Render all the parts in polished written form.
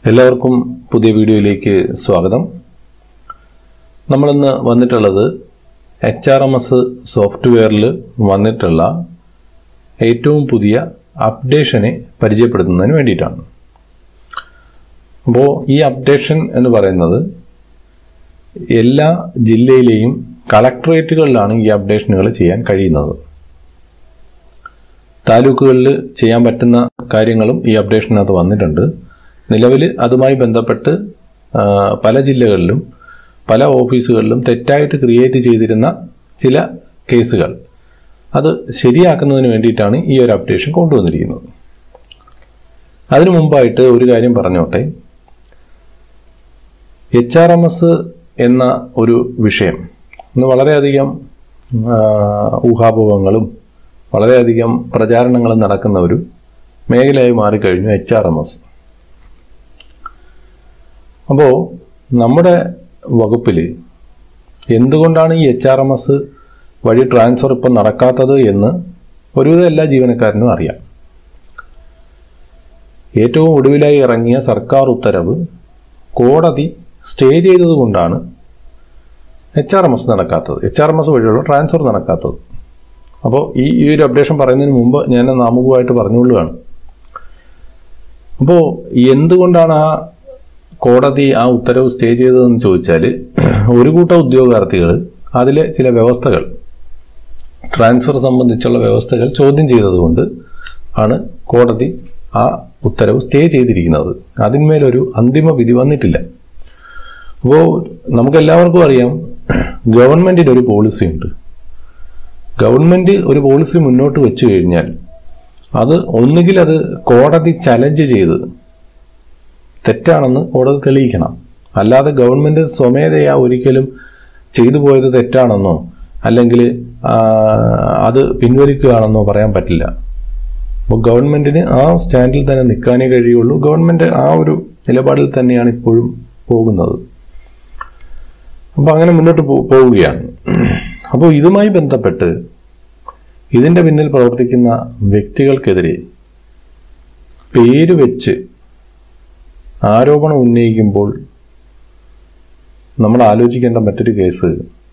എല്ലാവർക്കും പുതിയ വീഡിയോയിലേക്ക് സ്വാഗതം. നമ്മളിന്ന് വന്നിട്ടുള്ളത് HRMS സോഫ്റ്റ്വെയറിൽ വന്നിട്ടുള്ള ഏറ്റവും പുതിയ അപ്ഡേഷനെ പരിചയപ്പെടുത്തുന്നതിന് വേണ്ടിയിട്ടാണ്. അപ്പോൾ ഈ അപ്ഡേഷൻ എന്ന് പറയുന്നത് എല്ലാ ജില്ലയിലെയും കളക്ടറേറ്റുകളിലാണ് ഈ അപ്ഡേഷനുകൾ ചെയ്യാൻ കഴിയുന്നത്. താലൂക്കുകളിൽ ചെയ്യാൻ പറ്റുന്ന കാര്യങ്ങളും ഈ അപ്ഡേഷനകത്ത് വന്നിട്ടുണ്ട്. നിലവിൽ അതുമായി ബന്ധപ്പെട്ട് പല ജില്ലകളിലും പല ഓഫീസുകളിലും തെറ്റായിട്ട് ക്രിയേറ്റ് ചെയ്തിരുന്ന ചില കേസുകൾ അത് ശരിയാക്കുന്നതിന് വേണ്ടിയിട്ടാണ് ഈ ഒരു അപ്ഡേഷൻ കൊണ്ടുവന്നിരിക്കുന്നത്. അതിനു മുമ്പായിട്ട് ഒരു കാര്യം പറഞ്ഞോട്ടെ. HRMS എന്ന ഒരു വിഷയം ഇന്ന് വളരെയധികം ഊഹാപോഹങ്ങളും വളരെയധികം പ്രചാരണങ്ങളും നടക്കുന്ന ഒരു മേഖലയായി മാറിക്കഴിഞ്ഞു HRMS. അപ്പോൾ നമ്മുടെ വകുപ്പിൽ എന്തുകൊണ്ടാണ് ഈ HRMS വഴി ട്രാൻസ്ഫർ ഇപ്പം നടക്കാത്തത് എന്ന് ഒരുവിധം എല്ലാ ജീവനക്കാരനും അറിയാം. ഏറ്റവും ഒടുവിലായി ഇറങ്ങിയ സർക്കാർ ഉത്തരവ് കോടതി സ്റ്റേ ചെയ്തതുകൊണ്ടാണ് HRMS നടക്കാത്തത്, HRMS വഴിയുള്ള ട്രാൻസ്ഫർ നടക്കാത്തത്. അപ്പോൾ ഈ ഒരു അപ്ഡേഷൻ പറയുന്നതിന് മുമ്പ് ഞാൻ നാമുഖമായിട്ട് പറഞ്ഞുകൊള്ളുകയാണ്. അപ്പോൾ എന്തുകൊണ്ടാണ് ആ കോടതി ആ ഉത്തരവ് സ്റ്റേ ചെയ്തതെന്ന് ചോദിച്ചാൽ, ഒരു കൂട്ടം ഉദ്യോഗാർത്ഥികൾ അതിലെ ചില വ്യവസ്ഥകൾ, ട്രാൻസ്ഫർ സംബന്ധിച്ചുള്ള വ്യവസ്ഥകൾ ചോദ്യം ചെയ്തതുകൊണ്ട് ആണ് കോടതി ആ ഉത്തരവ് സ്റ്റേ ചെയ്തിരിക്കുന്നത്. അതിന്മേലൊരു അന്തിമ വിധി വന്നിട്ടില്ല. അപ്പോൾ നമുക്കെല്ലാവർക്കും അറിയാം, ഗവൺമെൻറ്റിൻ്റെ ഒരു പോളിസി ഉണ്ട്. ഗവൺമെൻറ് ഒരു പോളിസി മുന്നോട്ട് വെച്ചു കഴിഞ്ഞാൽ അത് ഒന്നുകിൽ അത് കോടതി ചലഞ്ച് ചെയ്ത് തെറ്റാണെന്ന് കോടതി തെളിയിക്കണം. അല്ലാതെ ഗവൺമെൻറ് സ്വമേധയാ ഒരിക്കലും ചെയ്തു പോയത് തെറ്റാണെന്നോ അല്ലെങ്കിൽ അത് പിൻവലിക്കുകയാണെന്നോ പറയാൻ പറ്റില്ല. അപ്പോൾ ഗവൺമെൻറ്റിന് ആ സ്റ്റാൻഡിൽ തന്നെ നിൽക്കാനേ കഴിയുള്ളൂ. ഗവൺമെൻറ് ആ ഒരു നിലപാടിൽ തന്നെയാണ് ഇപ്പോഴും പോകുന്നത്. അപ്പോൾ അങ്ങനെ മുന്നോട്ട് പോവുകയാണ്. അപ്പോൾ ഇതുമായി ബന്ധപ്പെട്ട് ഇതിൻ്റെ പിന്നിൽ പ്രവർത്തിക്കുന്ന വ്യക്തികൾക്കെതിരെ പേര് വെച്ച് ആരോപണം ഉന്നയിക്കുമ്പോൾ നമ്മൾ ആലോചിക്കേണ്ട മറ്റൊരു കേസ്,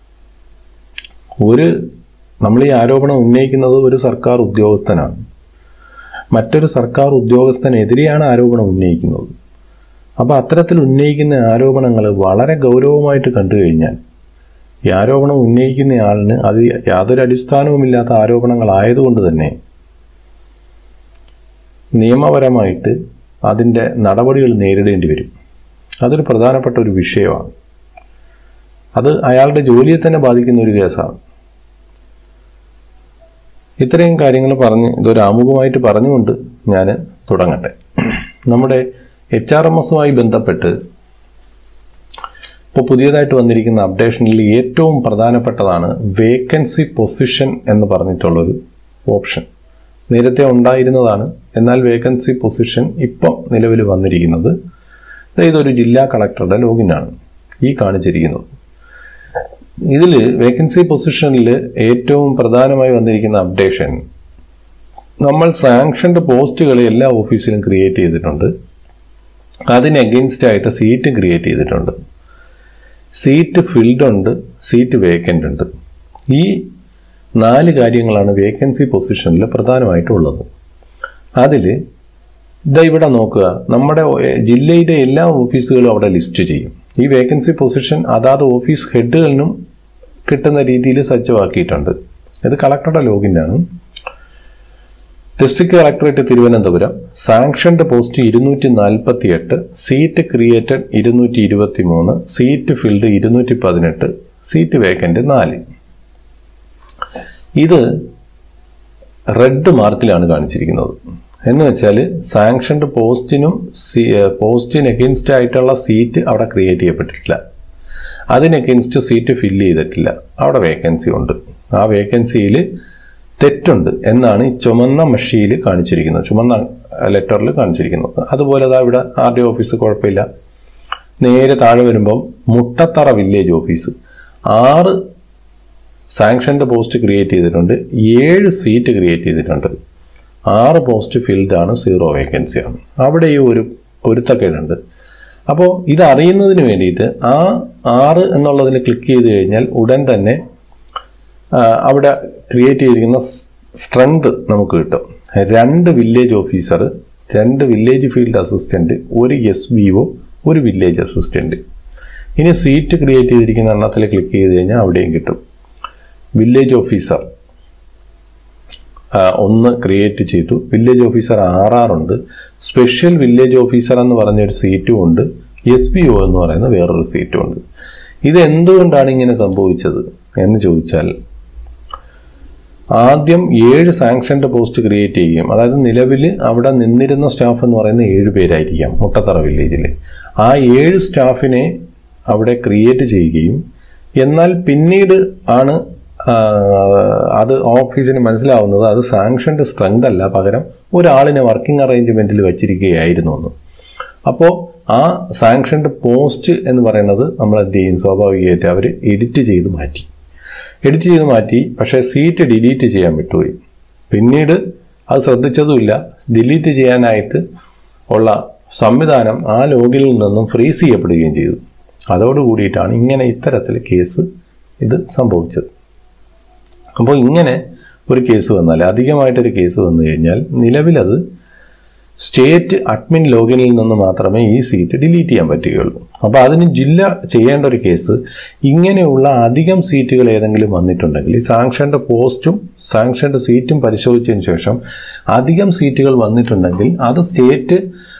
നമ്മൾ ഈ ആരോപണം ഉന്നയിക്കുന്നത് ഒരു സർക്കാർ ഉദ്യോഗസ്ഥനാണ്. മറ്റൊരു സർക്കാർ ഉദ്യോഗസ്ഥനെതിരെയാണ് ആരോപണം ഉന്നയിക്കുന്നത്. അപ്പോൾ അത്തരത്തിൽ ഉന്നയിക്കുന്ന ആരോപണങ്ങൾ വളരെ ഗൗരവമായിട്ട് കണ്ടു കഴിഞ്ഞാൽ ഈ ആരോപണം ഉന്നയിക്കുന്ന ആളിന് അത് യാതൊരു അടിസ്ഥാനവുമില്ലാത്ത ആരോപണങ്ങളായതുകൊണ്ട് തന്നെ നിയമപരമായിട്ട് അതിൻ്റെ നടപടികൾ നേരിടേണ്ടി വരും. അതൊരു പ്രധാനപ്പെട്ട ഒരു വിഷയമാണ്. അത് അയാളുടെ ജോലിയെ തന്നെ ബാധിക്കുന്ന ഒരു കേസാണ്. ഇത്രയും കാര്യങ്ങൾ ഇതൊരു ആമുഖമായിട്ട് പറഞ്ഞുകൊണ്ട് ഞാൻ തുടങ്ങട്ടെ. നമ്മുടെ HRMSമായി ബന്ധപ്പെട്ട് ഇപ്പോൾ പുതിയതായിട്ട് വന്നിരിക്കുന്ന അപ്ഡേഷനിൽ ഏറ്റവും പ്രധാനപ്പെട്ടതാണ് വേക്കൻസി പൊസിഷൻ എന്ന് പറഞ്ഞിട്ടുള്ളൊരു ഓപ്ഷൻ. നേരത്തെ ഉണ്ടായിരുന്നതാണ്, എന്നാൽ വേക്കൻസി പൊസിഷൻ ഇപ്പം നിലവിൽ വന്നിരിക്കുന്നത് ഇതൊരു ജില്ലാ കളക്ടറുടെ ലോഗിനാണ് ഈ കാണിച്ചിരിക്കുന്നത്. ഇതിൽ വേക്കൻസി പൊസിഷനിൽ ഏറ്റവും പ്രധാനമായി വന്നിരിക്കുന്ന അപ്ഡേഷൻ, നമ്മൾ സാങ്ഷൻഡ് പോസ്റ്റുകൾ എല്ലാ ഓഫീസിലും ക്രിയേറ്റ് ചെയ്തിട്ടുണ്ട്. അതിന് അഗെയിൻസ്റ്റ് ആയിട്ട് സീറ്റ് ക്രിയേറ്റ് ചെയ്തിട്ടുണ്ട്. സീറ്റ് ഫിൽഡ് ഉണ്ട്, സീറ്റ് വേക്കൻ്റ് ഉണ്ട്. ഈ 4 കാര്യങ്ങളാണ് വേക്കൻസി പൊസിഷനിൽ പ്രധാനമായിട്ടുള്ളത്. അതിൽ ഇവിടെ നോക്കുക, നമ്മുടെ ജില്ലയിലെ എല്ലാ ഓഫീസുകളും അവിടെ ലിസ്റ്റ് ചെയ്യും. ഈ വേക്കൻസി പൊസിഷൻ അതാത് ഓഫീസ് ഹെഡുകളിനും കിട്ടുന്ന രീതിയിൽ സജ്ജമാക്കിയിട്ടുണ്ട്. ഇത് കളക്ടറുടെ ലോഗിനാണ്. District collectorate Thiruvananthapuram, sanctioned post 248, seat created 223, seat filled 218, seat vacant 4. ഇത് റെഡ് മാർക്കിലാണ് കാണിച്ചിരിക്കുന്നത്. എന്ന് വെച്ചാൽ സാങ്ഷൻഡ് പോസ്റ്റിന് എഗെയിൻസ്റ്റ് ആയിട്ടുള്ള സീറ്റ് അവിടെ ക്രിയേറ്റ് ചെയ്യപ്പെട്ടിട്ടില്ല. അതിന് എഗെയിൻസ്റ്റ് സീറ്റ് ഫില്ല് ചെയ്തിട്ടില്ല. അവിടെ വേക്കൻസി ഉണ്ട്. ആ വേക്കൻസിയിൽ തെറ്റുണ്ട് എന്നാണ് ഈ ചുമന്ന മഷിയിൽ കാണിച്ചിരിക്കുന്നത്, ചുമന്ന ലെറ്ററിൽ കാണിച്ചിരിക്കുന്നത്. അതുപോലെ ഇവിടെ RDO ഓഫീസ് കുഴപ്പമില്ല. നേരെ താഴെ വരുമ്പം Muttathara village office 6 sanctioned post create ചെയ്തിട്ടുണ്ട്, 7 സീറ്റ് ക്രിയേറ്റ് ചെയ്തിട്ടുണ്ട്. 6 പോസ്റ്റ് ഫിൽഡ് ആണ്, 0 വേക്കൻസി ആണ്. അവിടെ ഈ ഒരു പൊരുത്തക്കേടുണ്ട്. അപ്പോൾ ഇതറിയുന്നതിന് വേണ്ടിയിട്ട് ആ 6 എന്നുള്ളതിൽ ക്ലിക്ക് ചെയ്ത് കഴിഞ്ഞാൽ ഉടൻ തന്നെ അവിടെ ക്രിയേറ്റ് ചെയ്തിരിക്കുന്ന സ്ട്രെങ്ത് നമുക്ക് കിട്ടും. 2 village officer, 2 village field assistant, 1 SBO, 1 village assistant. ഇനി സീറ്റ് ക്രിയേറ്റ് ചെയ്തിരിക്കുന്ന എണ്ണത്തിൽ ക്ലിക്ക് ചെയ്ത് കഴിഞ്ഞാൽ അവിടെയും കിട്ടും. വില്ലേജ് ഓഫീസർ 1 ക്രിയേറ്റ് ചെയ്തു. വില്ലേജ് ഓഫീസർ RR ഉണ്ട്. സ്പെഷ്യൽ വില്ലേജ് ഓഫീസർ എന്ന് പറഞ്ഞൊരു സീറ്റും ഉണ്ട്. SBO എന്ന് പറയുന്ന വേറൊരു സീറ്റും ഉണ്ട്. ഇത് എന്തുകൊണ്ടാണ് ഇങ്ങനെ സംഭവിച്ചത് എന്ന് ചോദിച്ചാൽ, ആദ്യം 7 സാങ്ഷൻഡ് പോസ്റ്റ് ക്രിയേറ്റ് ചെയ്യും. അതായത് നിലവിൽ അവിടെ നിന്നിരുന്ന സ്റ്റാഫ് എന്ന് പറയുന്നത് 7 പേരായിരിക്കാം മുട്ടത്തറ വില്ലേജിൽ. ആ 7 സ്റ്റാഫിനെ അവിടെ ക്രിയേറ്റ് ചെയ്യുകയും, എന്നാൽ പിന്നീട് ആണ് അത് ഓഫീസിന് മനസ്സിലാവുന്നത് അത് സാങ്ഷൻഡ് സ്ട്രെങ്ത് അല്ല, പകരം ഒരാളിനെ വർക്കിംഗ് അറേഞ്ച്മെന്റിൽ വെച്ചിരിക്കുകയായിരുന്നു എന്ന്. അപ്പോൾ ആ സാങ്ഷൻഡ് പോസ്റ്റ് എന്ന് പറയുന്നത് നമ്മൾ എന്ത് ചെയ്യും, സ്വാഭാവികമായിട്ട് അവർ എഡിറ്റ് ചെയ്ത് മാറ്റി. പക്ഷേ സീറ്റ് ഡിലീറ്റ് ചെയ്യാൻ വിട്ടുപോയി. പിന്നീട് അത് ശ്രദ്ധിച്ചതുമില്ല. ഡിലീറ്റ് ചെയ്യാനായിട്ട് ഉള്ള സംവിധാനം ആ ലോഗിൽ നിന്നും ഫ്രീസ് ചെയ്യപ്പെടുകയും ചെയ്തു. അതോടുകൂടിയിട്ടാണ് ഇങ്ങനെ ഇത്തരത്തിൽ കേസ് ഇത് സംഭവിച്ചത്. അപ്പോൾ ഇങ്ങനെ ഒരു കേസ് വന്നാൽ, അധികമായിട്ടൊരു കേസ് വന്നു കഴിഞ്ഞാൽ, നിലവിലത് സ്റ്റേറ്റ് അഡ്മിൻ ലോഗിനിൽ നിന്ന് മാത്രമേ ഈ സീറ്റ് ഡിലീറ്റ് ചെയ്യാൻ പറ്റുകയുള്ളൂ. അപ്പോൾ അതിന് ജില്ല ചെയ്യേണ്ട ഒരു കേസ്, ഇങ്ങനെയുള്ള അധികം സീറ്റുകൾ ഏതെങ്കിലും വന്നിട്ടുണ്ടെങ്കിൽ സാങ്ഷൻഡ് പോസ്റ്റും സാങ്ഷൻഡ് സീറ്റും പരിശോധിച്ചതിന് ശേഷം അധികം സീറ്റുകൾ വന്നിട്ടുണ്ടെങ്കിൽ അത് സ്റ്റേറ്റ്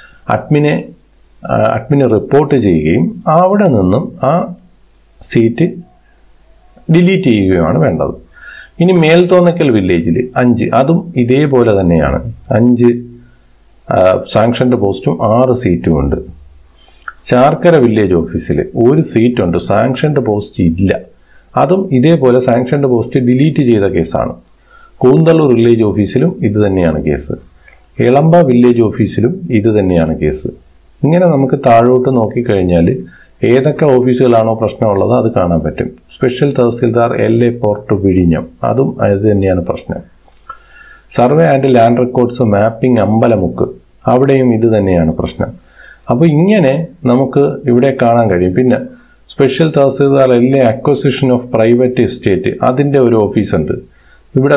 അഡ്മിന് റിപ്പോർട്ട് ചെയ്യുകയും അവിടെ നിന്നും ആ സീറ്റ് ഡിലീറ്റ് ചെയ്യുകയുമാണ് വേണ്ടത്. ഇനി മേൽത്തോന്നക്കൽ വില്ലേജിൽ 5, അതും ഇതേപോലെ തന്നെയാണ്. 5 സാങ്ഷൻഡ് പോസ്റ്റും 6 സീറ്റും ഉണ്ട്. ചാർക്കര വില്ലേജ് ഓഫീസിൽ 1 സീറ്റുണ്ട്, സാങ്ഷൻഡ് പോസ്റ്റ് ഇല്ല. അതും ഇതേപോലെ സാങ്ഷൻഡ് പോസ്റ്റ് ഡിലീറ്റ് ചെയ്ത കേസാണ്. കൂന്തള്ളൂർ വില്ലേജ് ഓഫീസിലും ഇത് തന്നെയാണ് കേസ്. എളമ്പ വില്ലേജ് ഓഫീസിലും ഇത് തന്നെയാണ് കേസ്. ഇങ്ങനെ നമുക്ക് താഴോട്ട് നോക്കിക്കഴിഞ്ഞാൽ ഏതൊക്കെ ഓഫീസുകളാണോ പ്രശ്നമുള്ളത് അത് കാണാൻ പറ്റും. സ്പെഷ്യൽ തഹസിൽദാർ LA പോർട്ട് വിഴിഞ്ഞം, അതും അത് തന്നെയാണ് പ്രശ്നം. Survey and land records mapping Ambalamukku, അവിടെയും ഇത് തന്നെയാണ് പ്രശ്നം. അപ്പോൾ ഇങ്ങനെ നമുക്ക് ഇവിടെ കാണാൻ കഴിയും. പിന്നെ special tahsildar LA acquisition of private estate, അതിൻ്റെ ഒരു ഓഫീസുണ്ട്. ഇവിടെ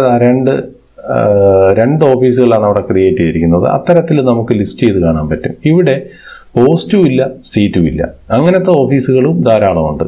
2 ഓഫീസുകളാണ് അവിടെ ക്രിയേറ്റ് ചെയ്തിരിക്കുന്നത്. അത്തരത്തിൽ നമുക്ക് ലിസ്റ്റ് ചെയ്ത് കാണാൻ പറ്റും. ഇവിടെ പോസ്റ്റും ഇല്ല, സീറ്റും ഇല്ല. അങ്ങനത്തെ ഓഫീസുകളും ധാരാളമുണ്ട്.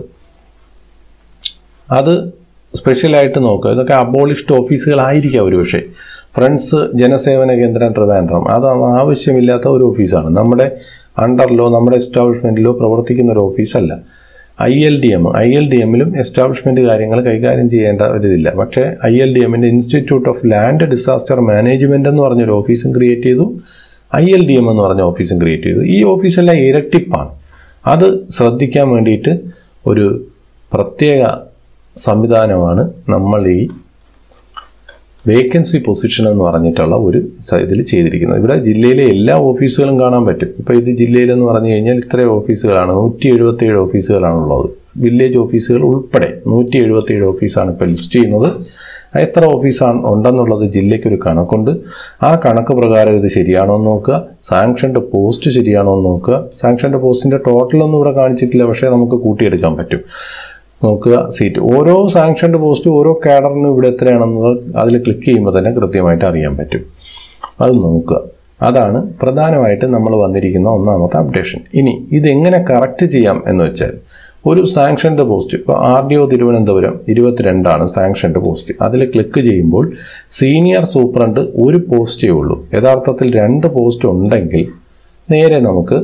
അത് സ്പെഷ്യലായിട്ട് നോക്കുക. ഇതൊക്കെ അബോളിഷ്ഡ് ഓഫീസുകളായിരിക്കാം ഒരുപക്ഷെ. ഫ്രണ്ട്സ് ജനസേവന കേന്ദ്രം ട്രിവാൻഡ്രം, അത് ആവശ്യമില്ലാത്ത ഒരു ഓഫീസാണ്. നമ്മുടെ അണ്ടറിലോ നമ്മുടെ എസ്റ്റാബ്ലിഷ്മെൻറ്റിലോ പ്രവർത്തിക്കുന്ന ഒരു ഓഫീസല്ല. ILDM-ലും എസ്റ്റാബ്ലിഷ്മെൻറ്റ് കാര്യങ്ങൾ കൈകാര്യം ചെയ്യേണ്ട ഒരിതില്ല. പക്ഷേ ILDM-ൻ്റെ institute of land disaster management എന്ന് പറഞ്ഞൊരു ഓഫീസും ക്രിയേറ്റ് ചെയ്തു, ILDM എന്ന് പറഞ്ഞ ഓഫീസും ക്രിയേറ്റ് ചെയ്തു. ഈ ഓഫീസെല്ലാം ഇരട്ടിപ്പാണ്. അത് ശ്രദ്ധിക്കാൻ വേണ്ടിയിട്ട് ഒരു പ്രത്യേക സംവിധാനമാണ് നമ്മൾ ഈ വേക്കൻസി പൊസിഷൻ എന്ന് പറഞ്ഞിട്ടുള്ള ഒരു ഇതിൽ ചെയ്തിരിക്കുന്നത്. ഇവിടെ ജില്ലയിലെ എല്ലാ ഓഫീസുകളും കാണാൻ പറ്റും. ഇപ്പോൾ ഇത് ജില്ലയിലെന്ന് പറഞ്ഞു കഴിഞ്ഞാൽ ഇത്രയും ഓഫീസുകളാണ്, 177 ഓഫീസുകളാണുള്ളത്. വില്ലേജ് ഓഫീസുകൾ ഉൾപ്പെടെ 177 ഓഫീസാണ് ഇപ്പോൾ ലിസ്റ്റ് ചെയ്യുന്നത്. എത്ര ഓഫീസാണ് ഉണ്ടെന്നുള്ളത് ജില്ലയ്ക്കൊരു കണക്കുണ്ട്. ആ കണക്ക് പ്രകാരം ഇത് ശരിയാണോ എന്ന് നോക്കുക. സാങ്ഷൻഡ് പോസ്റ്റ് ശരിയാണോ എന്ന് നോക്കുക. സാങ്ഷൻഡ് പോസ്റ്റിൻ്റെ ടോട്ടലൊന്നും ഇവിടെ കാണിച്ചിട്ടില്ല, പക്ഷേ നമുക്ക് കൂട്ടിയെടുക്കാൻ പറ്റും. നോക്കുക സീറ്റ്, ഓരോ സാങ്ഷൻഡ് പോസ്റ്റ് ഓരോ കാഡറിനും ഇവിടെ എത്രയാണെന്നത് അതിൽ ക്ലിക്ക് ചെയ്യുമ്പോൾ തന്നെ കൃത്യമായിട്ട് അറിയാൻ പറ്റും. അത് നോക്കുക. അതാണ് പ്രധാനമായിട്ട് നമ്മൾ വന്നിരിക്കുന്ന ഒന്നാമത്തെ അപ്ഡേഷൻ. ഇനി ഇതെങ്ങനെ കറക്റ്റ് ചെയ്യാം എന്ന് വെച്ചാൽ, ഒരു സാങ്ഷൻഡ് പോസ്റ്റ്, ഇപ്പോൾ RDO തിരുവനന്തപുരം 22 സാങ്ഷൻഡ് പോസ്റ്റ്. അതിൽ ക്ലിക്ക് ചെയ്യുമ്പോൾ സീനിയർ സൂപ്രണ്ട് ഒരു പോസ്റ്റേ ഉള്ളൂ. യഥാർത്ഥത്തിൽ 2 പോസ്റ്റ് ഉണ്ടെങ്കിൽ നേരെ നമുക്ക്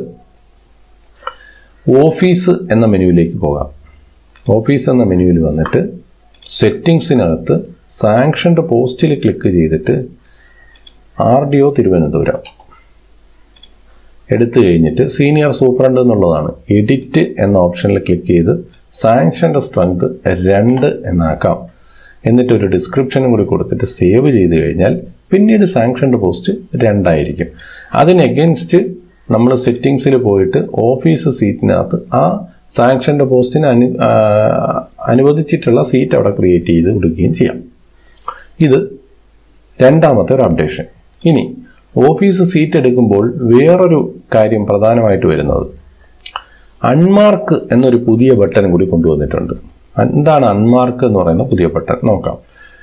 ഓഫീസ് എന്ന മെനുവിലേക്ക് പോകാം. ഓഫീസ് എന്ന മെനുവിൽ വന്നിട്ട് സെറ്റിങ്സിനകത്ത് സാങ്ഷൻഡ് പോസ്റ്റിൽ ക്ലിക്ക് ചെയ്തിട്ട് RDO തിരുവനന്തപുരം എടുത്തു കഴിഞ്ഞിട്ട് സീനിയർ സൂപ്രണ്ട് എന്നുള്ളതാണ്. എഡിറ്റ് എന്ന ഓപ്ഷനിൽ ക്ലിക്ക് ചെയ്ത് സാങ്ഷൻഡ് സ്ട്രെങ്ത് 2 എന്നാക്കാം. എന്നിട്ടൊരു ഡിസ്ക്രിപ്ഷനും കൂടി കൊടുത്തിട്ട് സേവ് ചെയ്ത് കഴിഞ്ഞാൽ പിന്നീട് സാങ്ഷൻഡ് പോസ്റ്റ് 2 ആയിരിക്കും. അതിന് എഗൻസ്റ്റ് നമ്മൾ സെറ്റിങ്സിൽ പോയിട്ട് ഓഫീസ് സീറ്റിനകത്ത് ആ സാങ്ഷൻഡ് പോസ്റ്റിന് അനുവദിച്ചിട്ടുള്ള സീറ്റ് അവിടെ ക്രിയേറ്റ് ചെയ്ത് കൊടുക്കുകയും ചെയ്യാം. ഇത് രണ്ടാമത്തെ ഒരു അപ്ഡേഷൻ. ഇനി ഓഫീസ് സീറ്റ് എടുക്കുമ്പോൾ വേറൊരു കാര്യം പ്രധാനമായിട്ട് വരുന്നത്, അൺമാർക്ക് എന്നൊരു പുതിയ ബട്ടൺ കൂടി കൊണ്ടുവന്നിട്ടുണ്ട്. എന്താണ് അൺമാർക്ക് എന്ന് പറയുന്ന പുതിയ ബട്ടൺ നോക്കാം.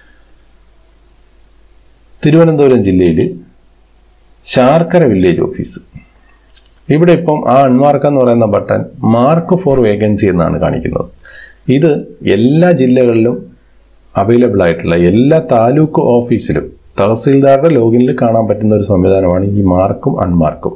തിരുവനന്തപുരം ജില്ലയിൽ ശാർക്കര വില്ലേജ് ഓഫീസ്. ഇവിടെ ഇപ്പം ആ അൺമാർക്ക് എന്ന് പറയുന്ന ബട്ടൺ മാർക്ക് ഫോർ വേക്കൻസി എന്നാണ് കാണിക്കുന്നത്. ഇത് എല്ലാ ജില്ലകളിലും അവൈലബിൾ ആയിട്ടുള്ള എല്ലാ താലൂക്ക് ഓഫീസിലും തഹസീൽദാരുടെ ലോഗിനിൽ കാണാൻ പറ്റുന്ന ഒരു സംവിധാനമാണ് ഈ മാർക്കും അൺമാർക്കും.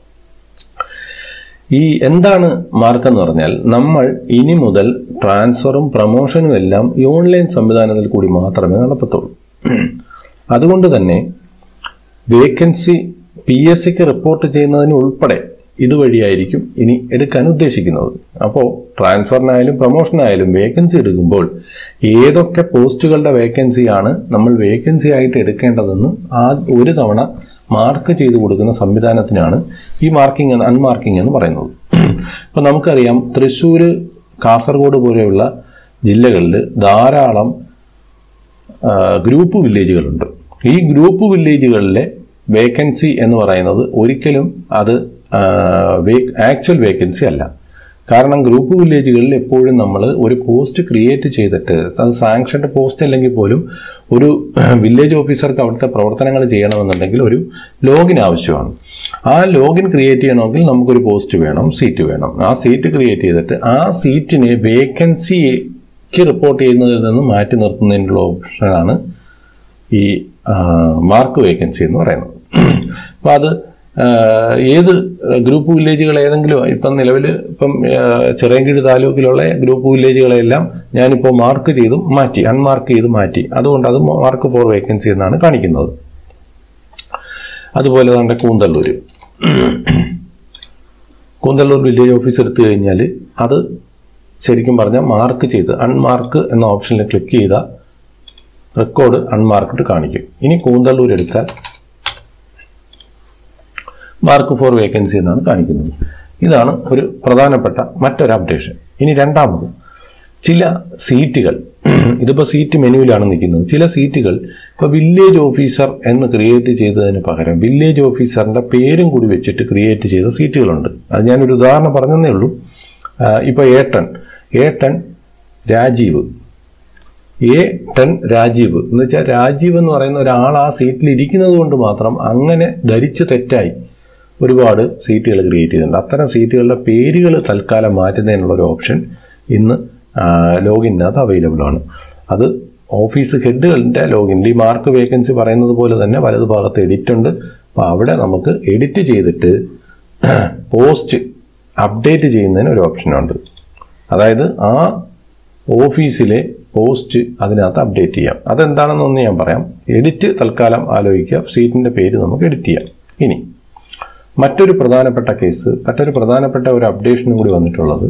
ഈ എന്താണ് മാർക്ക് എന്ന് പറഞ്ഞാൽ നമ്മൾ ഇനി മുതൽ ട്രാൻസ്ഫറും പ്രൊമോഷനും എല്ലാം ഈ ഓൺലൈൻ സംവിധാനത്തിൽ കൂടി മാത്രമേ നടത്തത്തുള്ളൂ. അതുകൊണ്ട് തന്നെ വേക്കൻസി PSCക്ക് റിപ്പോർട്ട് ചെയ്യുന്നതിന് ഉൾപ്പെടെ ഇതുവഴിയായിരിക്കും ഇനി എടുക്കാൻ ഉദ്ദേശിക്കുന്നത്. അപ്പോൾ ട്രാൻസ്ഫറിനായാലും പ്രൊമോഷനായാലും വേക്കൻസി എടുക്കുമ്പോൾ ഏതൊക്കെ പോസ്റ്റുകളുടെ വേക്കൻസിയാണ് നമ്മൾ വേക്കൻസി ആയിട്ട് എടുക്കേണ്ടതെന്ന് ഒരു തവണ മാർക്ക് ചെയ്ത് കൊടുക്കുന്ന സംവിധാനത്തിനാണ് ഈ മാർക്കിംഗ് അൺമാർക്കിംഗ് എന്ന് പറയുന്നത്. അപ്പോൾ നമുക്കറിയാം തൃശ്ശൂർ, കാസർഗോഡ് പോലെയുള്ള ജില്ലകളിൽ ധാരാളം ഗ്രൂപ്പ് വില്ലേജുകളുണ്ട്. ഈ ഗ്രൂപ്പ് വില്ലേജുകളിലെ വേക്കൻസി എന്ന് പറയുന്നത് ഒരിക്കലും അത് ആക്ച്വൽ വേക്കൻസി അല്ല. കാരണം ഗ്രൂപ്പ് വില്ലേജുകളിൽ എപ്പോഴും നമ്മൾ ഒരു പോസ്റ്റ് ക്രിയേറ്റ് ചെയ്തിട്ട് അത് സാങ്ഷൻഡ് പോസ്റ്റ് അല്ലെങ്കിൽ പോലും ഒരു വില്ലേജ് ഓഫീസർക്ക് അവിടുത്തെ പ്രവർത്തനങ്ങൾ ചെയ്യണമെന്നുണ്ടെങ്കിൽ ഒരു ലോഗിൻ ആവശ്യമാണ്. ആ ലോഗിൻ ക്രിയേറ്റ് ചെയ്യണമെങ്കിൽ നമുക്കൊരു പോസ്റ്റ് വേണം, സീറ്റ് വേണം. ആ സീറ്റ് ക്രിയേറ്റ് ചെയ്തിട്ട് ആ സീറ്റിനെ വേക്കൻസിക്ക് റിപ്പോർട്ട് ചെയ്യുന്നതിൽ നിന്ന് മാറ്റി നിർത്തുന്നതിനുള്ള ഓപ്ഷനാണ് ഈ മാർക്ക് വേക്കൻസി എന്ന് പറയുന്നത്. അപ്പോൾ അത് ഏത് ഗ്രൂപ്പ് വില്ലേജുകൾ ഏതെങ്കിലും ഇപ്പം നിലവിൽ ചിറയൻകീഴ് താലൂക്കിലുള്ള ഗ്രൂപ്പ് വില്ലേജുകളെല്ലാം ഞാനിപ്പോൾ മാർക്ക് ചെയ്തും മാറ്റി, അൺമാർക്ക് ചെയ്ത് മാറ്റി. അതുകൊണ്ട് അത് മാർക്ക് ഫോർ വേക്കൻസി എന്നാണ് കാണിക്കുന്നത്. അതുപോലെ തന്നെ കൂന്തല്ലൂർ വില്ലേജ് ഓഫീസ് എടുത്തു കഴിഞ്ഞാൽ അത് ശരിക്കും പറഞ്ഞാൽ മാർക്ക് ചെയ്ത് അൺമാർക്ക് എന്ന ഓപ്ഷനിൽ ക്ലിക്ക് ചെയ്താൽ റെക്കോർഡ് അൺമാർക്ക്ഡ് കാണിക്കും. ഇനി കൂന്തല്ലൂർ എടുത്താൽ മാർക്ക് ഫോർ വേക്കൻസി എന്നാണ് കാണിക്കുന്നത്. ഇതാണ് ഒരു പ്രധാനപ്പെട്ട മറ്റൊരു അപ്ഡേഷൻ. ഇനി രണ്ടാമത്, ചില സീറ്റുകൾ, ഇതിപ്പോൾ സീറ്റ് മെനുവിലാണ് നിൽക്കുന്നത്. ചില സീറ്റുകൾ ഇപ്പോൾ വില്ലേജ് ഓഫീസർ എന്ന് ക്രിയേറ്റ് ചെയ്തതിന് പകരം വില്ലേജ് ഓഫീസറിൻ്റെ പേരും കൂടി വെച്ചിട്ട് ക്രിയേറ്റ് ചെയ്ത സീറ്റുകളുണ്ട്. അത് ഞാനൊരു ഉദാഹരണം പറഞ്ഞതേ ഉള്ളൂ. ഇപ്പോൾ A10 രാജീവ്, A10 രാജീവ് എന്ന് വെച്ചാൽ രാജീവ് എന്ന് പറയുന്ന ഒരാൾ ആ സീറ്റിൽ ഇരിക്കുന്നത് കൊണ്ട് മാത്രം അങ്ങനെ ധരിച്ച് തെറ്റായി ഒരുപാട് സീറ്റുകൾ ക്രിയേറ്റ് ചെയ്തിട്ടുണ്ട്. അത്തരം സീറ്റുകളുടെ പേരുകൾ തൽക്കാലം മാറ്റുന്നതിനുള്ളൊരു ഓപ്ഷൻ ഇന്ന് ലോഗിനകത്ത് അവൈലബിൾ ആണ്. അത് ഓഫീസ് ഹെഡുകളുടെ ലോഗിനിൽ ഈ മാർക്ക് വേക്കൻസി പറയുന്നത് പോലെ തന്നെ വലതു ഭാഗത്ത് എഡിറ്റ് ഉണ്ട്. അപ്പോൾ അവിടെ നമുക്ക് എഡിറ്റ് ചെയ്തിട്ട് പോസ്റ്റ് അപ്ഡേറ്റ് ചെയ്യുന്നതിന് ഒരു ഓപ്ഷനുണ്ട്. അതായത് ആ ഓഫീസിലെ പോസ്റ്റ് അതിനകത്ത് അപ്ഡേറ്റ് ചെയ്യാം. അതെന്താണെന്നൊന്ന് ഞാൻ പറയാം. എഡിറ്റ് തൽക്കാലം ആലോചിക്കുക. സീറ്റിൻ്റെ പേര് നമുക്ക് എഡിറ്റ് ചെയ്യാം. ഇനി മറ്റൊരു പ്രധാനപ്പെട്ട ഒരു അപ്ഡേഷനും കൂടി വന്നിട്ടുള്ളത്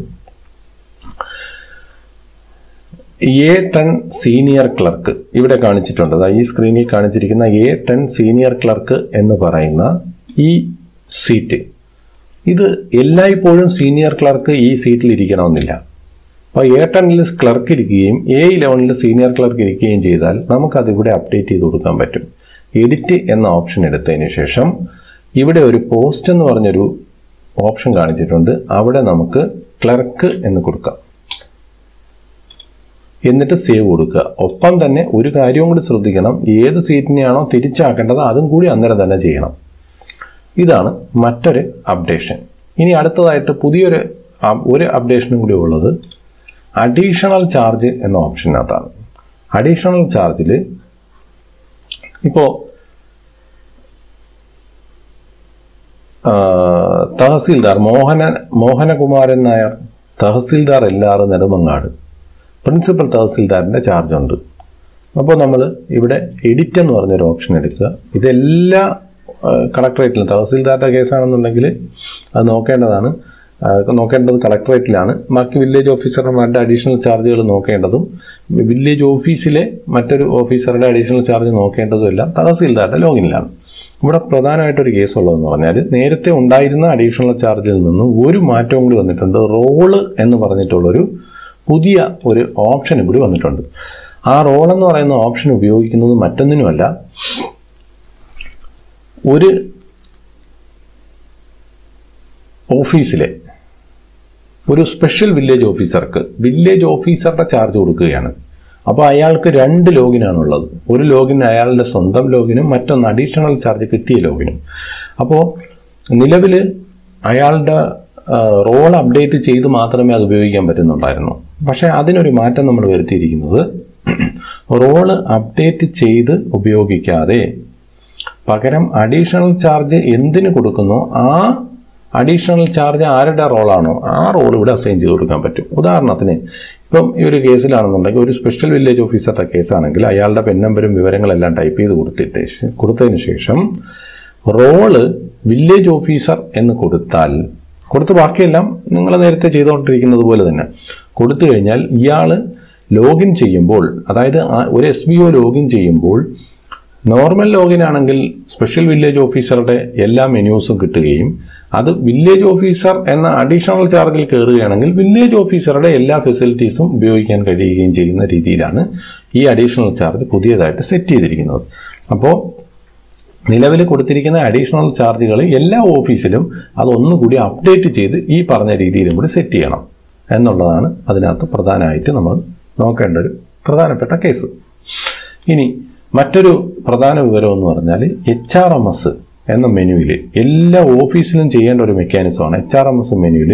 A10 സീനിയർ ക്ലർക്ക് ഇവിടെ കാണിച്ചിട്ടുണ്ട്. ഈ സ്ക്രീനിൽ കാണിച്ചിരിക്കുന്ന A10 സീനിയർ ക്ലർക്ക് എന്ന് പറയുന്ന ഈ സീറ്റ്, ഇത് എല്ലായ്പ്പോഴും സീനിയർ ക്ലർക്ക് ഈ സീറ്റിൽ ഇരിക്കണമെന്നില്ല. അപ്പോൾ A10 ക്ലർക്ക് ഇരിക്കുകയും A11 സീനിയർ ക്ലർക്ക് ഇരിക്കുകയും ചെയ്താൽ നമുക്കതിവിടെ അപ്ഡേറ്റ് ചെയ്ത് കൊടുക്കാൻ പറ്റും. എഡിറ്റ് എന്ന ഓപ്ഷൻ എടുത്തതിന് ശേഷം ഇവിടെ ഒരു പോസ്റ്റ് എന്ന് പറഞ്ഞൊരു ഓപ്ഷൻ കാണിച്ചിട്ടുണ്ട്. അവിടെ നമുക്ക് ക്ലർക്ക് എന്ന് കൊടുക്കാം. എന്നിട്ട് സേവ് കൊടുക്കുക. ഒപ്പം തന്നെ ഒരു കാര്യവും കൂടി ശ്രദ്ധിക്കണം, ഏത് സീറ്റിനെയാണോ തിരിച്ചാക്കേണ്ടത് അതും കൂടി അന്നേരം തന്നെ ചെയ്യണം. ഇതാണ് മറ്റൊരു അപ്ഡേഷൻ. ഇനി അടുത്തതായിട്ട് പുതിയൊരു അപ്ഡേഷനും കൂടി ഉള്ളത് അഡീഷണൽ ചാർജ് എന്ന ഓപ്ഷനകത്താണ്. അഡീഷണൽ ചാർജിൽ ഇപ്പോൾ തഹസീൽദാർ മോഹനകുമാരൻ നായർ, തഹസീൽദാർ എല്ലാർ നെടുമങ്ങാട്, പ്രിൻസിപ്പൽ തഹസീൽദാറിൻ്റെ ചാർജുണ്ട്. അപ്പോൾ നമ്മൾ ഇവിടെ എഡിറ്റ് എന്ന് പറഞ്ഞൊരു ഓപ്ഷൻ എടുക്കുക. ഇതെല്ലാ കളക്ടറേറ്റിലും, തഹസീൽദാരുടെ കേസാണെന്നുണ്ടെങ്കിൽ അത് നോക്കേണ്ടത് കളക്ടറേറ്റിലാണ്. ബാക്കി വില്ലേജ് ഓഫീസർമാരുടെ അഡീഷണൽ ചാർജുകൾ നോക്കേണ്ടതും വില്ലേജ് ഓഫീസിലെ മറ്റൊരു ഓഫീസറുടെ അഡീഷണൽ ചാർജ് നോക്കേണ്ടതും എല്ലാം തഹസീൽദാരുടെ ലോഗിനിലാണ്. ഇവിടെ പ്രധാനമായിട്ടൊരു കേസുള്ളതെന്ന് പറഞ്ഞാൽ നേരത്തെ ഉണ്ടായിരുന്ന അഡീഷണൽ ചാർജിൽ നിന്നും ഒരു മാറ്റവും കൂടി വന്നിട്ടുണ്ട്. റോള് എന്ന് പറഞ്ഞിട്ടുള്ളൊരു പുതിയ ഒരു ഓപ്ഷനും കൂടി വന്നിട്ടുണ്ട്. ആ റോൾ എന്ന് പറയുന്ന ഓപ്ഷൻ ഉപയോഗിക്കുന്നത് മറ്റൊന്നിനുമല്ല, ഒരു ഓഫീസിലെ ഒരു സ്പെഷ്യൽ വില്ലേജ് ഓഫീസർക്ക് വില്ലേജ് ഓഫീസറുടെ ചാർജ് കൊടുക്കുകയാണ്. അപ്പോൾ അയാൾക്ക് 2 ലോഗിനാണുള്ളത്. ഒരു ലോഗിൻ അയാളുടെ സ്വന്തം ലോഗിനും മറ്റൊന്ന് അഡീഷണൽ ചാർജ് കിട്ടിയ ലോഗിനും. അപ്പോൾ നിലവിൽ അയാളുടെ റോൾ അപ്ഡേറ്റ് ചെയ്ത് മാത്രമേ അത് ഉപയോഗിക്കാൻ പറ്റുന്നുണ്ടായിരുന്നു. പക്ഷേ അതിനൊരു മാറ്റം നമ്മൾ വരുത്തിയിരിക്കുന്നത് റോള് അപ്ഡേറ്റ് ചെയ്ത് ഉപയോഗിക്കാതെ പകരം അഡീഷണൽ ചാർജ് എന്തിനു കൊടുക്കുന്നോ ആ അഡീഷണൽ ചാർജ് ആരുടെ റോളാണോ ആ റോൾ ഇവിടെ അസൈൻ ചെയ്ത് കൊടുക്കാൻ പറ്റും. ഉദാഹരണത്തിന് ഇപ്പം ഈ ഒരു കേസിലാണെന്നുണ്ടെങ്കിൽ ഒരു സ്പെഷ്യൽ വില്ലേജ് ഓഫീസറുടെ കേസാണെങ്കിൽ അയാളുടെ പെൻ നമ്പരും വിവരങ്ങളെല്ലാം ടൈപ്പ് ചെയ്ത് കൊടുത്തതിന് ശേഷം റോള് വില്ലേജ് ഓഫീസർ എന്ന് കൊടുത്ത് ബാക്കിയെല്ലാം നിങ്ങൾ നേരത്തെ ചെയ്തുകൊണ്ടിരിക്കുന്നത് പോലെ തന്നെ കൊടുത്തു കഴിഞ്ഞാൽ ഇയാൾ ലോഗിൻ ചെയ്യുമ്പോൾ, അതായത് ഒരു SVO ലോഗിൻ ചെയ്യുമ്പോൾ നോർമൽ ലോഗിൻ ആണെങ്കിൽ സ്പെഷ്യൽ വില്ലേജ് ഓഫീസറുടെ എല്ലാ മെനൂസും കിട്ടുകയും അത് വില്ലേജ് ഓഫീസർ എന്ന അഡീഷണൽ ചാർജിൽ കയറുകയാണെങ്കിൽ വില്ലേജ് ഓഫീസറുടെ എല്ലാ ഫെസിലിറ്റീസും ഉപയോഗിക്കാൻ കഴിയുകയും ചെയ്യുന്ന രീതിയിലാണ് ഈ അഡീഷണൽ ചാർജ് പുതിയതായിട്ട് സെറ്റ് ചെയ്തിരിക്കുന്നത്. അപ്പോൾ നിലവിൽ കൊടുത്തിരിക്കുന്ന അഡീഷണൽ ചാർജുകൾ എല്ലാ ഓഫീസിലും അതൊന്നുകൂടി അപ്ഡേറ്റ് ചെയ്ത് ഈ പറഞ്ഞ രീതിയിലും കൂടി സെറ്റ് ചെയ്യണം എന്നുള്ളതാണ് അതിനകത്ത് പ്രധാനമായിട്ട് നമ്മൾ നോക്കേണ്ട ഒരു പ്രധാനപ്പെട്ട കേസ്. ഇനി മറ്റൊരു പ്രധാന വിവരം എന്ന് പറഞ്ഞാൽ HRMS എന്ന മെനുവിൽ എല്ലാ ഓഫീസിലും ചെയ്യേണ്ട ഒരു മെക്കാനിസമാണ്. HRMS മെനുവിൽ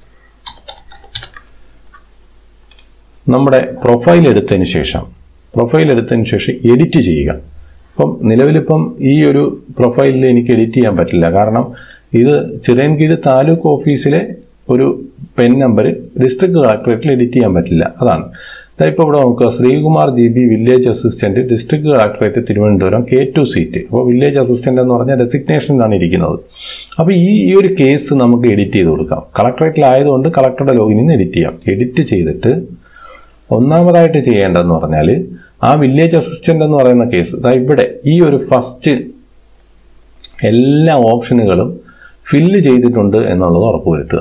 നമ്മുടെ പ്രൊഫൈൽ എടുത്തതിന് ശേഷം എഡിറ്റ് ചെയ്യുക. ഇപ്പം നിലവിലിപ്പം ഈ ഒരു പ്രൊഫൈലിൽ എനിക്ക് എഡിറ്റ് ചെയ്യാൻ പറ്റില്ല. കാരണം ഇത് ചിറയൻകീഴ് താലൂക്ക് ഓഫീസിലെ ഒരു പെൻ നമ്പർ ഡിസ്ട്രിക്ട് കളക്ടറേറ്റിൽ എഡിറ്റ് ചെയ്യാൻ പറ്റില്ല. അതാണ് ഇപ്പോൾ ഇവിടെ നോക്കുക, Sreekumar GB village assistant district collectorate Thiruvananthapuram K2 seat. അപ്പോൾ വില്ലേജ് അസിസ്റ്റന്റ് എന്ന് പറഞ്ഞാൽ ഡെസിഗ്നേഷനിലാണ് ഇരിക്കുന്നത്. അപ്പോൾ ഈ ഒരു കേസ് നമുക്ക് എഡിറ്റ് ചെയ്ത് കൊടുക്കാം. കളക്ടറേറ്റിലായതുകൊണ്ട് കളക്ടറുടെ ലോഗിനിൽ നിന്ന് എഡിറ്റ് ചെയ്യാം. എഡിറ്റ് ചെയ്തിട്ട് ഒന്നാമതായിട്ട് ചെയ്യേണ്ടതെന്ന് പറഞ്ഞാൽ ആ വില്ലേജ് അസിസ്റ്റന്റ് എന്ന് പറയുന്ന കേസ് ഇവിടെ ഈ ഒരു ഫസ്റ്റ് എല്ലാ ഓപ്ഷനുകളും ഫില്ല് ചെയ്തിട്ടുണ്ട് എന്നുള്ളത് ഉറപ്പുവരുത്തുക.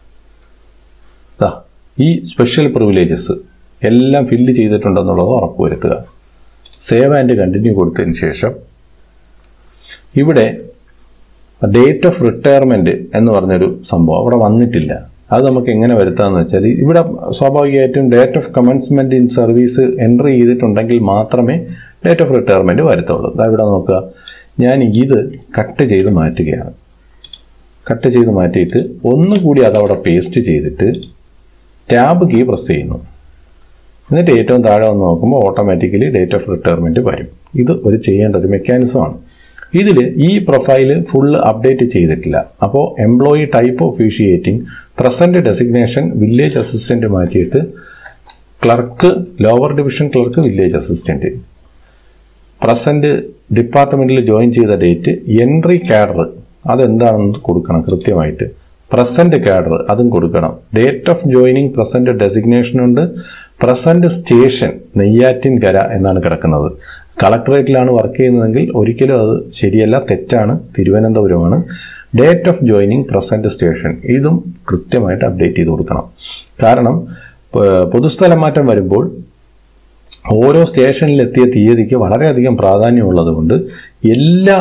ഈ സ്പെഷ്യൽ പ്രിവിലേജസ് എല്ലാം ഫില്ല് ചെയ്തിട്ടുണ്ടെന്നുള്ളത് ഉറപ്പുവരുത്തുക. സേവ് ആൻഡ് കണ്ടിന്യൂ കൊടുത്തതിന് ശേഷം ഇവിടെ ഡേറ്റ് ഓഫ് റിട്ടയർമെന്റ് എന്ന് പറഞ്ഞൊരു സംഭവം അവിടെ വന്നിട്ടില്ല. അത് നമുക്ക് എങ്ങനെ വരുത്താമെന്ന് വെച്ചാൽ ഇവിടെ സ്വാഭാവികമായിട്ടും date of commencement in service entry ചെയ്തിട്ടുണ്ടെങ്കിൽ മാത്രമേ ഡേറ്റ് ഓഫ് റിട്ടയർമെന്റ് വരുത്തുള്ളൂ. ഇവിടെ നോക്കുക, ഞാൻ ഇത് കട്ട് ചെയ്ത് മാറ്റുകയാണ്. കട്ട് ചെയ്ത് മാറ്റിയിട്ട് ഒന്നുകൂടി അതവിടെ പേസ്റ്റ് ചെയ്തിട്ട് ടാബ് കീ പ്രസ് ചെയ്യുന്നു. എന്നിട്ട് ഏറ്റവും താഴെ വന്ന് നോക്കുമ്പോൾ ഓട്ടോമാറ്റിക്കലി ഡേറ്റ് ഓഫ് റിട്ടയർമെന്റ് വരും. ഇത് ചെയ്യേണ്ട ഒരു മെക്കാനിസമാണ്. ഇതിൽ ഈ പ്രൊഫൈല് ഫുള്ള് അപ്ഡേറ്റ് ചെയ്തിട്ടില്ല. അപ്പോൾ employee type officiating present designation village assistant മാറ്റിയിട്ട് clerk lower division clerk village assistant, present ഡിപ്പാർട്ട്മെന്റിൽ ജോയിൻ ചെയ്ത ഡേറ്റ്, എൻട്രി കാഡർ അതെന്താണെന്ന് കൊടുക്കണം കൃത്യമായിട്ട്, പ്രസന്റ് കാഡർ അതും കൊടുക്കണം, date of joining present designation ഉണ്ട്, പ്രസന്റ് സ്റ്റേഷൻ നെയ്യാറ്റിൻകര എന്നാണ് കിടക്കുന്നത്. കളക്ടറേറ്റിലാണ് വർക്ക് ചെയ്യുന്നതെങ്കിൽ ഒരിക്കലും അത് ശരിയല്ല, തെറ്റാണ്, തിരുവനന്തപുരമാണ്. Date of joining present station ഇതും കൃത്യമായിട്ട് അപ്ഡേറ്റ് ചെയ്ത് കൊടുക്കണം. കാരണം പൊതുസ്ഥലം മാറ്റം വരുമ്പോൾ ഓരോ സ്റ്റേഷനിലെത്തിയ തീയതിക്ക് വളരെയധികം പ്രാധാന്യമുള്ളത് കൊണ്ട് എല്ലാ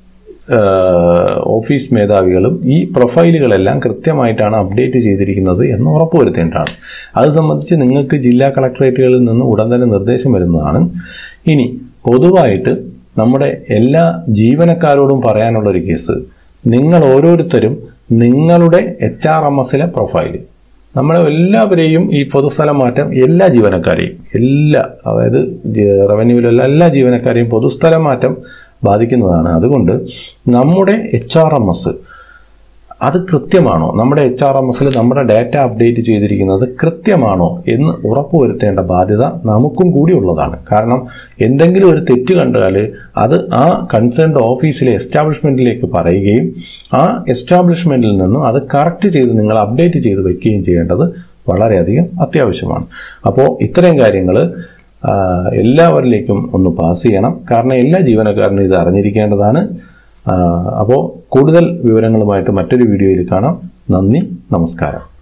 ഓഫീസ് മേധാവികളും ഈ പ്രൊഫൈലുകളെല്ലാം കൃത്യമായിട്ടാണ് അപ്ഡേറ്റ് ചെയ്തിരിക്കുന്നത് എന്ന് ഉറപ്പുവരുത്തേണ്ടതാണ്. അത് സംബന്ധിച്ച് നിങ്ങൾക്ക് ജില്ലാ കളക്ടറേറ്റുകളിൽ നിന്ന് ഉടൻ തന്നെ നിർദ്ദേശം വരുന്നതാണ്. ഇനി പൊതുവായിട്ട് നമ്മുടെ എല്ലാ ജീവനക്കാരോടും പറയാനുള്ളൊരു കേസ്, നിങ്ങൾ ഓരോരുത്തരും നിങ്ങളുടെ HRMSലെ പ്രൊഫൈൽ, നമ്മളെ എല്ലാവരെയും ഈ പൊതുസ്ഥലം മാറ്റം എല്ലാ ജീവനക്കാരെയും അതായത് റവന്യൂവിലുള്ള എല്ലാ ജീവനക്കാരെയും പൊതുസ്ഥലം മാറ്റം ബാധിക്കുന്നതാണ്. അതുകൊണ്ട് നമ്മുടെ HRMS അത് കൃത്യമാണോ, നമ്മുടെ HRMSൽ നമ്മുടെ ഡാറ്റ അപ്ഡേറ്റ് ചെയ്തിരിക്കുന്നത് കൃത്യമാണോ എന്ന് ഉറപ്പുവരുത്തേണ്ട ബാധ്യത നമുക്കും കൂടി ഉള്ളതാണ്. കാരണം എന്തെങ്കിലും ഒരു തെറ്റ് കണ്ടാൽ അത് ആ കൺസേൺഡ് ഓഫീസിലെ എസ്റ്റാബ്ലിഷ്മെന്റിലേക്ക് പറയുകയും ആ എസ്റ്റാബ്ലിഷ്മെന്റിൽ നിന്നും അത് കറക്റ്റ് ചെയ്ത് നിങ്ങൾ അപ്ഡേറ്റ് ചെയ്ത് വയ്ക്കുകയും ചെയ്യേണ്ടത് വളരെയധികം അത്യാവശ്യമാണ്. അപ്പോൾ ഇത്തരം കാര്യങ്ങൾ എല്ലാവരിലേക്കും ഒന്ന് പാസ് ചെയ്യണം. കാരണം എല്ലാ ജീവനക്കാരനും ഇത് അറിഞ്ഞിരിക്കേണ്ടതാണ്. അപ്പോൾ കൂടുതൽ വിവരങ്ങളുമായിട്ട് മറ്റൊരു വീഡിയോയിൽ കാണാം. നന്ദി, നമസ്കാരം.